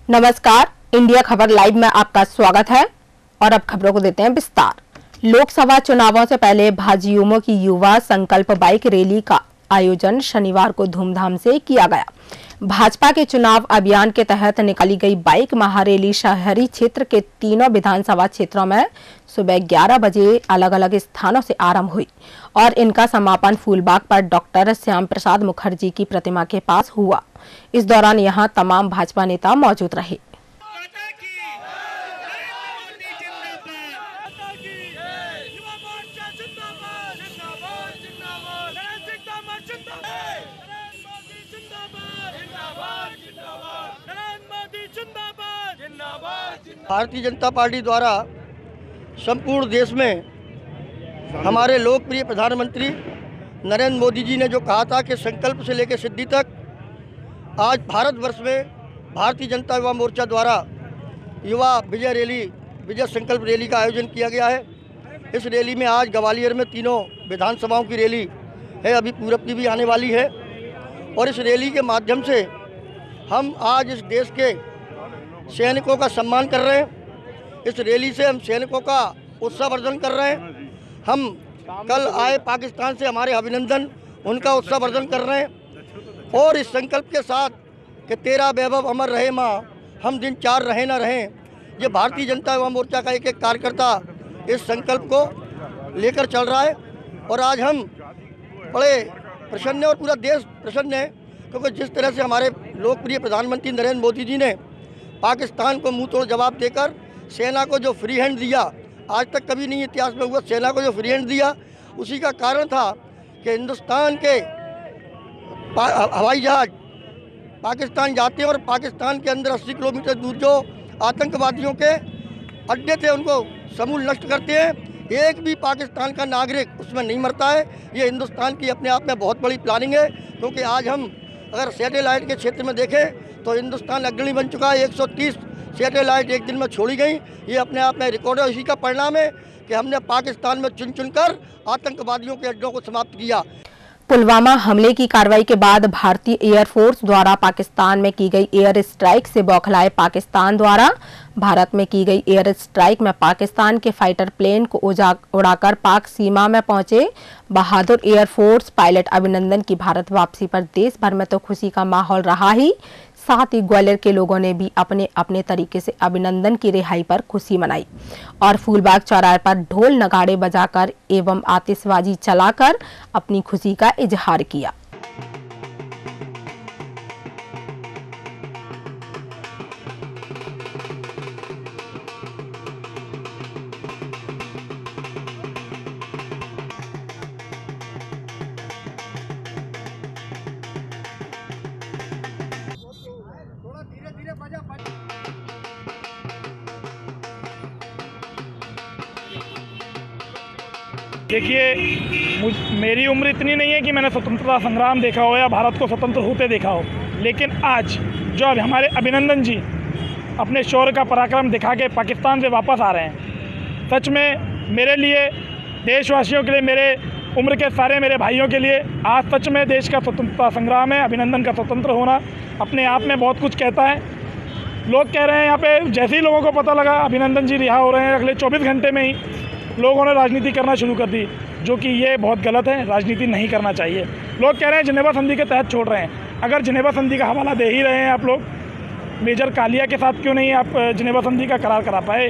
नमस्कार, इंडिया खबर लाइव में आपका स्वागत है और अब खबरों को देते हैं विस्तार। लोकसभा चुनावों से पहले भाजयुमो की युवा संकल्प बाइक रैली का आयोजन शनिवार को धूमधाम से किया गया। भाजपा के चुनाव अभियान के तहत निकाली गई बाइक महारैली शहरी क्षेत्र के तीनों विधानसभा क्षेत्रों में सुबह 11 बजे अलग अलग स्थानों से आरंभ हुई और इनका समापन फूलबाग पर डॉक्टर श्याम प्रसाद मुखर्जी की प्रतिमा के पास हुआ। इस दौरान यहां तमाम भाजपा नेता मौजूद रहे। भारतीय जनता पार्टी द्वारा संपूर्ण देश में हमारे लोकप्रिय प्रधानमंत्री नरेंद्र मोदी जी ने जो कहा था कि संकल्प से लेकर सिद्धि तक, आज भारतवर्ष में भारतीय जनता युवा मोर्चा द्वारा युवा विजय रैली, विजय संकल्प रैली का आयोजन किया गया है। इस रैली में आज ग्वालियर में तीनों विधानसभाओं की रैली है, अभी पूरब की भी आने वाली है और इस रैली के माध्यम से हम आज इस देश के सैनिकों का सम्मान कर रहे हैं। इस रैली से हम सैनिकों का उत्साहवर्धन कर रहे हैं। हम कल आए पाकिस्तान से, हमारे अभिनंदन, उनका उत्साहवर्धन कर रहे हैं और इस संकल्प के साथ कि तेरा वैभव अमर रहे माँ, हम दिन चार रहे ना रहें, ये भारतीय जनता युवा मोर्चा का एक एक कार्यकर्ता इस संकल्प को लेकर चल रहा है और आज हम बड़े प्रसन्न हैं और पूरा देश प्रसन्न है, क्योंकि जिस तरह से हमारे लोकप्रिय प्रधानमंत्री नरेंद्र मोदी जी ने पाकिस्तान को मुंह तोड़ जवाब देकर सेना को जो फ्री हैंड दिया, आज तक कभी नहीं इतिहास में हुआ, सेना को जो फ्री हैंड दिया, उसी का कारण था कि हिंदुस्तान के हवाई जहाज पाकिस्तान जाते हैं और पाकिस्तान के अंदर 80 किलोमीटर दूर जो आतंकवादियों के अड्डे थे उनको समूल नष्ट करते हैं। एक भी पाकिस्तान का नागरिक उसमें नहीं मरता है। ये हिंदुस्तान की अपने आप में बहुत बड़ी प्लानिंग है, क्योंकि आज हम अगर सैटेलाइट के क्षेत्र में देखें तो हिंदुस्तान अग्रणी बन चुका है। 130 सैटेलाइट एक दिन में छोड़ी गई, ये अपने आप में रिकॉर्ड है। इसी का परिणाम है कि हमने पाकिस्तान में चुन चुनकर आतंकवादियों के अड्डों को समाप्त किया। पुलवामा हमले की कार्रवाई के बाद भारतीय एयरफोर्स द्वारा पाकिस्तान में की गई एयर स्ट्राइक से बौखलाए पाकिस्तान द्वारा भारत में की गई एयर स्ट्राइक में पाकिस्तान के फाइटर प्लेन को उड़ाकर पाक सीमा में पहुंचे बहादुर एयरफोर्स पायलट अभिनंदन की भारत वापसी पर देश भर में तो खुशी का माहौल रहा ही, साथ ही ग्वालियर के लोगों ने भी अपने अपने तरीके से अभिनंदन की रिहाई पर खुशी मनाई और फूलबाग चौराहे पर ढोल नगाड़े बजाकर एवं आतिशबाजी चलाकर अपनी खुशी का इजहार किया। देखिए, मेरी उम्र इतनी नहीं है कि मैंने स्वतंत्रता संग्राम देखा हो या भारत को स्वतंत्र होते देखा हो, लेकिन आज जो हमारे अभिनंदन जी अपने शौर्य का पराक्रम दिखा के पाकिस्तान से वापस आ रहे हैं, सच में मेरे लिए, देशवासियों के लिए, मेरे उम्र के सारे मेरे भाइयों के लिए आज सच में देश का स्वतंत्रता संग्राम है। अभिनंदन का स्वतंत्र होना अपने आप में बहुत कुछ कहता है। लोग कह रहे हैं यहाँ पे, जैसे ही लोगों को पता लगा अभिनंदन जी रिहा हो रहे हैं, अगले 24 घंटे में ही लोगों ने राजनीति करना शुरू कर दी, जो कि ये बहुत गलत है। राजनीति नहीं करना चाहिए। लोग कह रहे हैं जिनेवा संधि के तहत छोड़ रहे हैं। अगर जिनेवा संधि का हवाला दे ही रहे हैं आप लोग, मेजर कालिया के साथ क्यों नहीं आप जिनेवा संधि का करार करा पाए?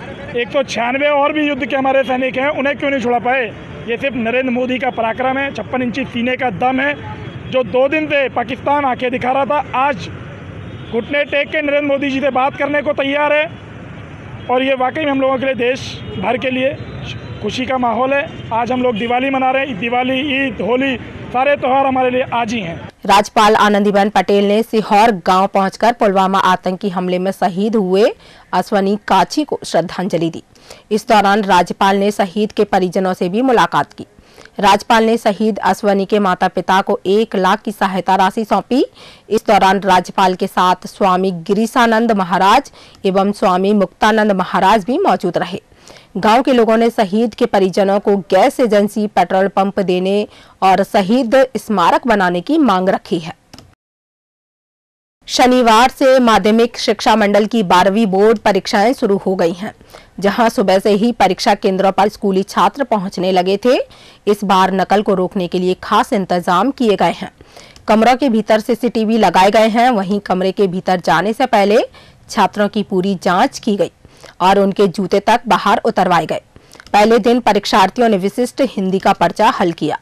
196 और भी युद्ध के हमारे सैनिक हैं, उन्हें क्यों नहीं छुड़ा पाए? ये सिर्फ नरेंद्र मोदी का पराक्रम है, 56 इंची सीने का दम है, जो 2 दिन से पाकिस्तान आंखें दिखा रहा था, आज घुटने टेक के नरेंद्र मोदी जी से बात करने को तैयार है और ये वाकई में हम लोगों के लिए, देश भर के लिए खुशी का माहौल है। आज हम लोग दिवाली मना रहे हैं। दिवाली, ईद, होली, सारे त्यौहार हमारे लिए आज ही हैं। राज्यपाल आनंदीबेन पटेल ने सीहोर गांव पहुंचकर पुलवामा आतंकी हमले में शहीद हुए अश्वनी काछी को श्रद्धांजलि दी। इस दौरान राज्यपाल ने शहीद के परिजनों से भी मुलाकात की। राज्यपाल ने शहीद अश्वनी के माता पिता को 1 लाख की सहायता राशि सौंपी। इस दौरान राज्यपाल के साथ स्वामी गिरीशानंद महाराज एवं स्वामी मुक्तानंद महाराज भी मौजूद रहे। गांव के लोगों ने शहीद के परिजनों को गैस एजेंसी, पेट्रोल पंप देने और शहीद स्मारक बनाने की मांग रखी है। शनिवार से माध्यमिक शिक्षा मंडल की 12वीं बोर्ड परीक्षाएं शुरू हो गई हैं, जहां सुबह से ही परीक्षा केंद्रों पर स्कूली छात्र पहुंचने लगे थे। इस बार नकल को रोकने के लिए खास इंतजाम किए गए हैं। कमरों के भीतर सीसीटीवी लगाए गए हैं। वहीं कमरे के भीतर जाने से पहले छात्रों की पूरी जांच की गई और उनके जूते तक बाहर उतरवाए गए। पहले दिन परीक्षार्थियों ने विशिष्ट हिंदी का पर्चा हल किया।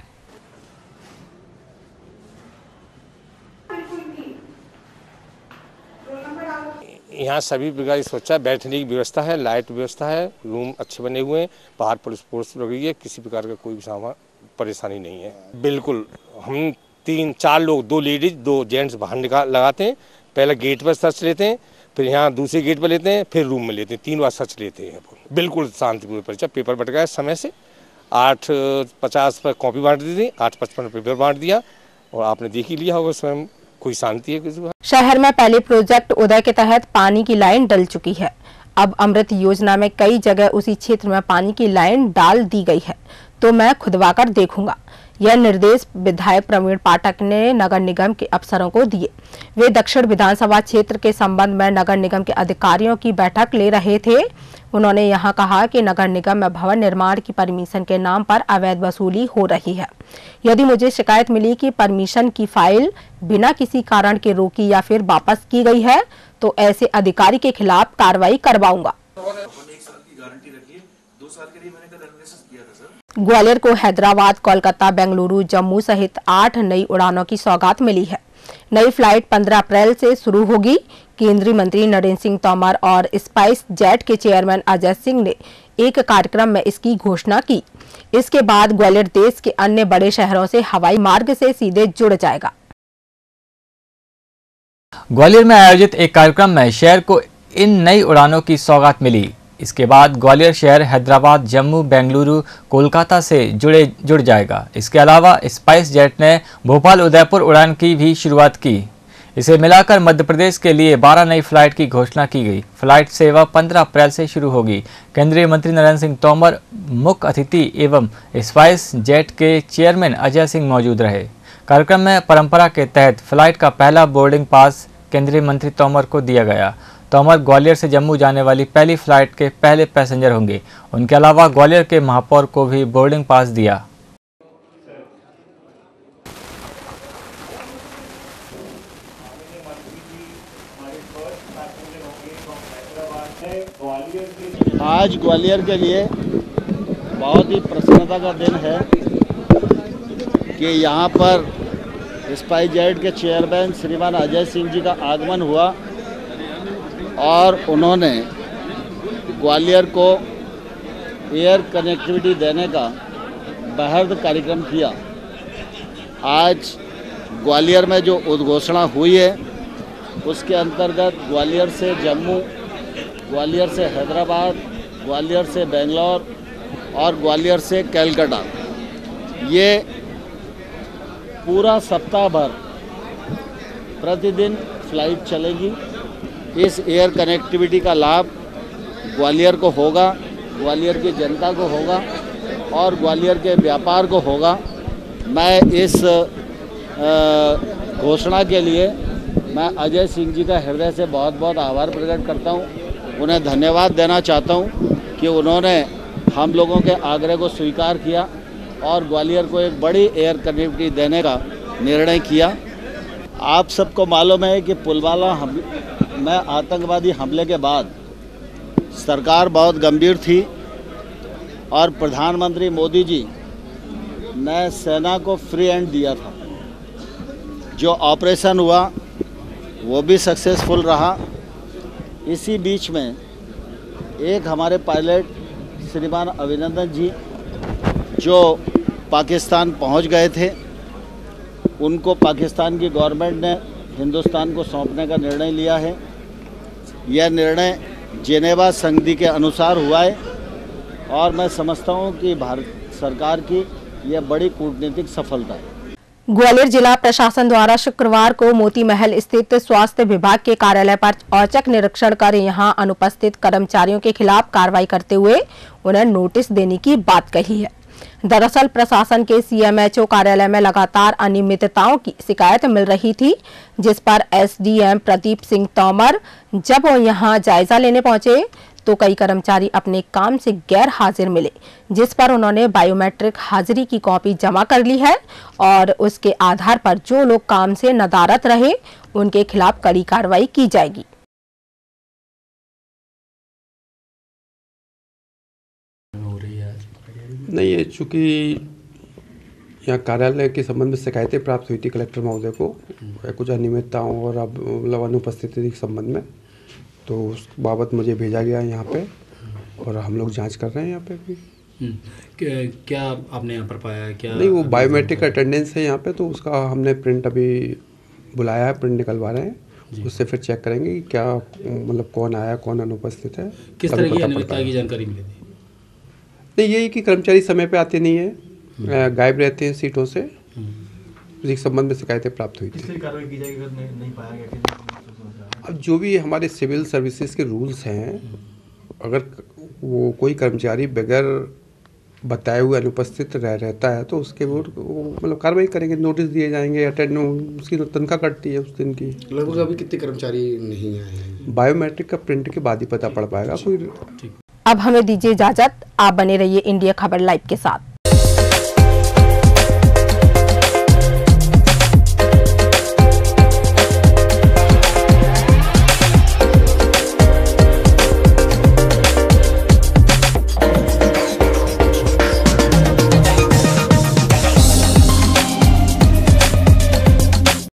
यहाँ सभी प्रकार की सुरक्षा, बैठने की व्यवस्था है, लाइट व्यवस्था है, रूम अच्छे बने हुए हैं, बाहर पुलिस फोर्स लगी है, किसी प्रकार का कोई भी परेशानी नहीं है। बिल्कुल, हम 3-4 लोग, 2 लेडीज 2 जेंट्स बाहर लगाते हैं। पहले गेट पर सर्च लेते हैं, फिर यहाँ दूसरे गेट पर लेते हैं, फिर रूम में लेते हैं, 3 बार सर्च लेते हैं। बिल्कुल शांतिपूर्ण परीक्षा। पेपर बट गया समय से 8:50 पर कॉपी बांट दी थी, 8:55 पेपर बांट दिया और आपने देख ही लिया होगा स्वयं। कोई शांति है किसी। शहर में पहले प्रोजेक्ट उदय के तहत पानी की लाइन डल चुकी है। अब अमृत योजना में कई जगह उसी क्षेत्र में पानी की लाइन डाल दी गई है, तो मैं खुदवाकर देखूंगा। यह निर्देश विधायक प्रवीण पाठक ने नगर निगम के अफसरों को दिए। वे दक्षिण विधानसभा क्षेत्र के संबंध में नगर निगम के अधिकारियों की बैठक ले रहे थे। उन्होंने यहां कहा कि नगर निगम में भवन निर्माण की परमिशन के नाम पर अवैध वसूली हो रही है। यदि मुझे शिकायत मिली कि परमिशन की फाइल बिना किसी कारण के रोकी या फिर वापस की गई है, तो ऐसे अधिकारी के खिलाफ कार्रवाई करवाऊंगा। ग्वालियर को हैदराबाद, कोलकाता, बेंगलुरु, जम्मू सहित 8 नई उड़ानों की सौगात मिली है। नई फ्लाइट 15 अप्रैल से शुरू होगी। केंद्रीय मंत्री नरेंद्र सिंह तोमर और स्पाइस जेट के चेयरमैन अजय सिंह ने एक कार्यक्रम में इसकी घोषणा की। इसके बाद ग्वालियर देश के अन्य बड़े शहरों से हवाई मार्ग से सीधे जुड़ जाएगा। ग्वालियर में आयोजित एक कार्यक्रम में शहर को इन नई उड़ानों की सौगात मिली। इसके बाद ग्वालियर शहर हैदराबाद, जम्मू, बेंगलुरु, कोलकाता से जुड़ जाएगा। इसके अलावा स्पाइस जेट ने भोपाल उदयपुर उड़ान की भी शुरुआत की। इसे मिलाकर मध्य प्रदेश के लिए 12 नई फ्लाइट की घोषणा की गई। फ्लाइट सेवा 15 अप्रैल से शुरू होगी। केंद्रीय मंत्री नरेंद्र सिंह तोमर मुख्य अतिथि एवं स्पाइस जेट के चेयरमैन अजय सिंह मौजूद रहे। कार्यक्रम में परंपरा के तहत फ्लाइट का पहला बोर्डिंग पास केंद्रीय मंत्री तोमर को दिया गया। तोमर ग्वालियर से जम्मू जाने वाली पहली फ्लाइट के पहले पैसेंजर होंगे। उनके अलावा ग्वालियर के महापौर को भी बोर्डिंग पास दिया। आज ग्वालियर के लिए बहुत ही प्रसन्नता का दिन है कि यहाँ पर स्पाइस जेट के चेयरमैन श्रीमान अजय सिंह जी का आगमन हुआ और उन्होंने ग्वालियर को एयर कनेक्टिविटी देने का बेहद कार्यक्रम किया। आज ग्वालियर में जो उद्घोषणा हुई है उसके अंतर्गत ग्वालियर से जम्मू, ग्वालियर से हैदराबाद, ग्वालियर से बेंगलोर और ग्वालियर से कलकत्ता, ये पूरा सप्ताह भर प्रतिदिन फ्लाइट चलेगी। इस एयर कनेक्टिविटी का लाभ ग्वालियर को होगा, ग्वालियर की जनता को होगा और ग्वालियर के व्यापार को होगा। मैं इस घोषणा के लिए मैं अजय सिंह जी का हृदय से बहुत बहुत आभार प्रकट करता हूं। उन्हें धन्यवाद देना चाहता हूं कि उन्होंने हम लोगों के आग्रह को स्वीकार किया और ग्वालियर को एक बड़ी एयर कनेक्टिविटी देने का निर्णय किया। आप सबको मालूम है कि पुलवामा में आतंकवादी हमले के बाद सरकार बहुत गंभीर थी और प्रधानमंत्री मोदी जी ने सेना को फ्री हैंड दिया था। जो ऑपरेशन हुआ वो भी सक्सेसफुल रहा। इसी बीच में एक हमारे पायलट श्रीमान अभिनंदन जी जो पाकिस्तान पहुंच गए थे, उनको पाकिस्तान की गवर्नमेंट ने हिंदुस्तान को सौंपने का निर्णय लिया है। यह निर्णय जेनेवा संधि के अनुसार हुआ है और मैं समझता हूं कि भारत सरकार की यह बड़ी कूटनीतिक सफलता है। ग्वालियर जिला प्रशासन द्वारा शुक्रवार को मोती महल स्थित स्वास्थ्य विभाग के कार्यालय पर औचक निरीक्षण कर यहां अनुपस्थित कर्मचारियों के खिलाफ कार्रवाई करते हुए उन्हें नोटिस देने की बात कही है। दरअसल प्रशासन के सीएमएचओ कार्यालय में लगातार अनियमितताओं की शिकायत मिल रही थी, जिस पर एसडीएम प्रदीप सिंह तोमर जब वो यहां जायजा लेने पहुंचे तो कई कर्मचारी अपने काम से गैर हाजिर मिले, जिस पर उन्होंने बायोमेट्रिक हाजिरी की कॉपी जमा कर ली है और उसके आधार पर जो लोग काम से नदारत रहे उनके खिलाफ कड़ी कार्रवाई की जाएगी। नहीं, ये चूँकि यहाँ कार्यालय के संबंध में शिकायतें प्राप्त हुई थी कलेक्टर महोदय को कुछ अनियमितताओं और अब मतलब अनुपस्थिति के संबंध में, तो उस बाबत मुझे भेजा गया यहाँ पे और हम लोग जांच कर रहे हैं यहाँ पे भी। क्या आपने यहाँ पर पाया? क्या नहीं, वो बायोमेट्रिक अटेंडेंस है यहाँ पे, तो उसका हमने प्रिंट अभी बुलाया है, प्रिंट निकलवा रहे हैं, उससे फिर चेक करेंगे कि क्या मतलब कौन आया कौन अनुपस्थित है। किस तरह की अनियमितता की जानकारी मिली थी? नहीं, यही कि कर्मचारी समय पे आते नहीं है, गायब रहते हैं सीटों से, उसी संबंध में शिकायतें प्राप्त हुई थी। कार्रवाई की जाएगी अगर नहीं पाया गया? अब जो भी हमारे सिविल सर्विसेज के रूल्स हैं, अगर वो कोई कर्मचारी बगैर बताए हुए अनुपस्थित रहता है तो उसके वो मतलब कार्रवाई करेंगे, नोटिस दिए जाएंगे, अटेंड उसकी तनख्वाह कटती है उस दिन की। लगभग अभी कितने कर्मचारी नहीं आए हैं? बायोमेट्रिक का प्रिंट के बाद ही पता पड़ पाएगा कोई। अब हमें दीजिए इजाजत, आप बने रहिए इंडिया खबर लाइव के साथ।